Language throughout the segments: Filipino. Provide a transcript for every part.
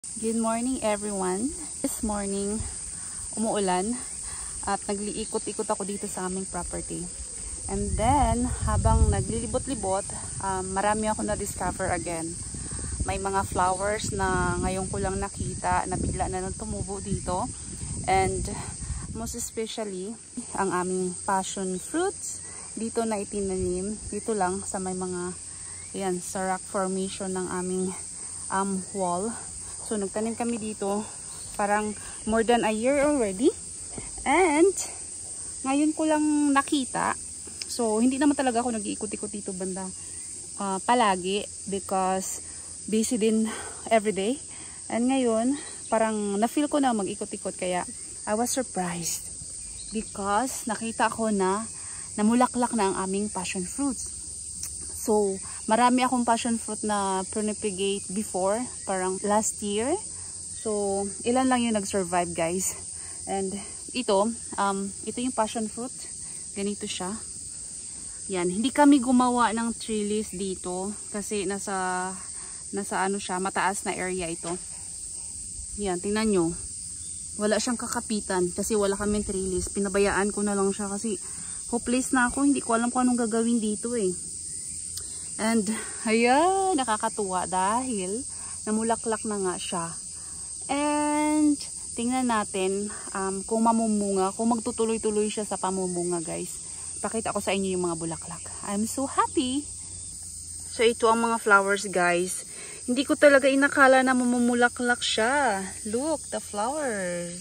Good morning everyone. This morning, umuulan at nagliikot-ikot ako dito sa aming property. And then, habang naglilibot-libot, marami ako na-discover again. May mga flowers na ngayon ko lang nakita na bigla na nang tumubo dito. And most especially, ang aming passion fruits dito na itinanim. Dito lang sa may mga, ayan, sa rock formation ng aming wall. So, nagtanim kami dito parang more than a year already. And, ngayon ko lang nakita. So, hindi naman talaga ako nag-iikot-ikot dito banda palagi because busy din everyday. And ngayon, parang na-feel ko na mag-ikot-ikot kaya I was surprised because nakita ko na namulaklak na ang aming passion fruits. So, marami akong passion fruit na propagate before, parang last year. So, ilan lang yung nag-survive, guys. And ito yung passion fruit. Ganito siya. Yan, hindi kami gumawa ng trellis dito kasi nasa ano siya, mataas na area ito. Yan, tingnan nyo. Wala siyang kakapitan kasi wala kaming trellis. Pinabayaan ko na lang siya kasi hopeless na ako. Hindi ko alam kung anong gagawin dito eh. And, ayan, nakakatuwa dahil namulaklak na nga siya. And, tingnan natin kung mamumunga, kung magtutuloy-tuloy siya sa pamumunga, guys. Pakita ko sa inyo yung mga bulaklak. I'm so happy. So, ito ang mga flowers, guys. Hindi ko talaga inakala na mamumulaklak siya. Look, the flowers.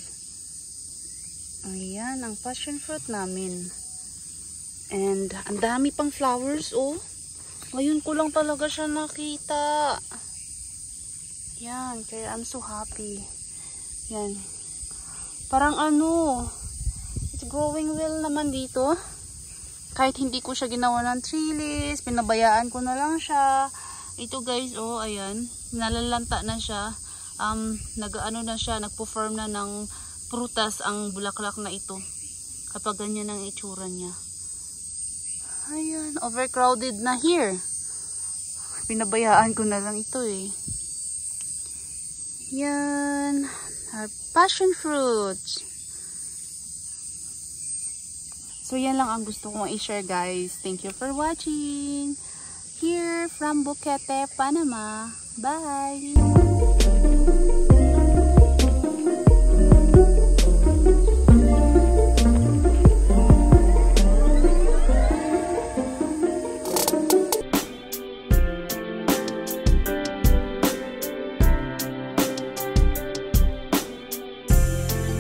Ayan, ang passion fruit namin. And, ang dami pang flowers, oh. Ngayon ko lang talaga siya nakita. Yan, kaya I'm so happy. Yan. Parang ano, it's growing well naman dito. Kahit hindi ko siya ginawa ng trellis, pinabayaan ko na lang siya. Ito guys, oh, ayan. Nalalanta na siya. Nag-ano na siya, nagpo-form na ng prutas ang bulaklak na ito. Kapag ganyan ang itsura niya. Ayan, overcrowded na here. Pinabayaan ko na lang ito eh. Yan, our passion fruits. So yan lang ang gusto kong i-share, guys. Thank you for watching. Here from Boquete, Panama. Bye!